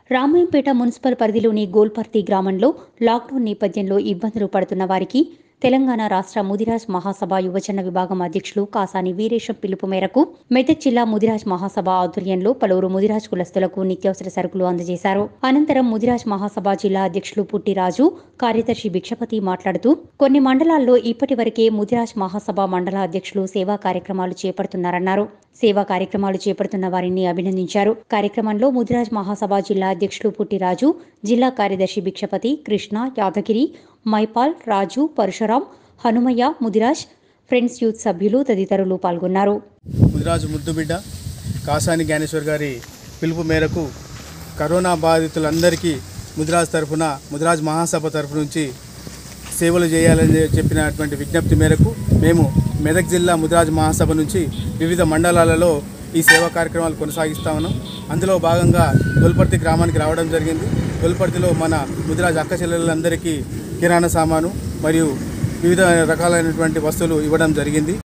Ramayampet municipal పరిధిలోని గోల్పర్తి గ్రామంలో lockdown నేపథ్యంలో ఇబ్బందులు పడుతున్న వారికి తెలంగాణ రాష్ట్ర ముదిరాజ్ మహాసభ యువజన విభాగం అధ్యక్షులు కాసాని వీరేశం పిలుపు మేరకు మెదక్ జిల్లా ముదిరాజ్ మహాసభ ఆధ్వర్యంలో పలువురు ముదిరాజ్ కులస్తులకు నిత్యావసర సరుకులు అందజేశారు. అనంతరం ముదిరాజ్ మహాసభ జిల్లా అధ్యక్షులు పుట్టిరాజు, కార్యదర్శి భిక్షపతి మాట్లాడుతూ కొన్ని మండలాల్లో ఇప్పటి వరకే ముదిరాజ్ మహాసభ మండల అధ్యక్షులు సేవా కార్యక్రమాలు చేపడుతున్నారన్నారు. సేవా కార్యక్రమాలు చేపడుతున్న వారిని అభినందించారు. కార్యక్రమంలో ముదిరాజ్ మహాసభ జిల్లా అధ్యక్షులు పుట్టిరాజు, జిల్లా కార్యదర్శి భిక్షపతి, కృష్ణ, యాదగిరి, మైపాల్, రాజు, పరశురాం, హనుమయ్య, ముదిరాజ్ ఫ్రెండ్స్ యూత్ సభ్యులు తదితరులు పాల్గొన్నారు. ముదిరాజు ముద్దుబిడ్డ కాసాని జ్ఞానేశ్వర్ గారి పిలుపు మేరకు కరోనా బాధితులందరికీ ముదిరాజ్ మహాసభ తరఫు నుంచి సేవలు చేయాలని చెప్పినటువంటి విజ్ఞప్తి మేరకు మేము మెదక్ జిల్లా ముదిరాజ్ మహాసభ నుంచి వివిధ మండలాలలో ఈ సేవా కార్యక్రమాలు కొనసాగిస్తా ఉన్నాం. అందులో భాగంగా గోల్పర్తి గ్రామానికి రావడం జరిగింది. గోల్పర్తిలో మన ముదిరాజ్ అక్క చెల్లెలందరికీ కిరాణా సామాను మరియు వివిధ రకాలైనటువంటి వస్తువులు ఇవ్వడం జరిగింది.